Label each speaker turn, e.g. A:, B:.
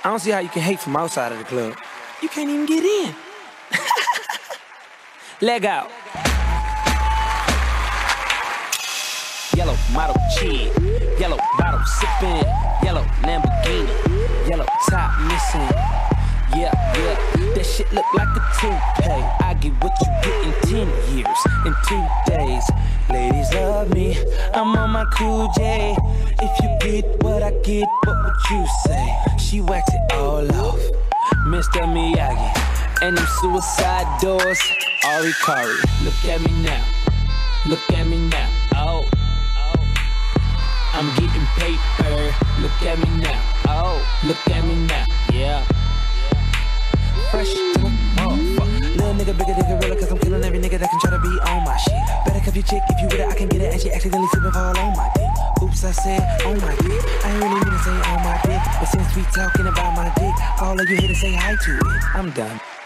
A: I don't see how you can hate from outside of the club. You can't even get in. Leg out. Yellow model chick, yellow bottle sipping, yellow Lamborghini, yellow top missing. Yeah, that shit look like a toupee. I get what you get in 10 years, in 2 days. Ladies love me, I'm on my cool J. If you get what I get, what would you say? She whacks it all off, Mr. Miyagi. And them suicide doors, Ari Kari. Look at me now, look at me now, oh. I'm getting paper, look at me now, oh. Look at me now, yeah. Fresh to the motherfucker. Little nigga bigger than gorilla, cause I'm killing every nigga that can try to be on my shit. Better cuff your chick, if you with it, I can get it. And she accidentally slip and fall on my dick. Oops, I said on my dick. I ain't really mean to say on my dick, but since we talking about my dick, all of you here to say hi to it. I'm done.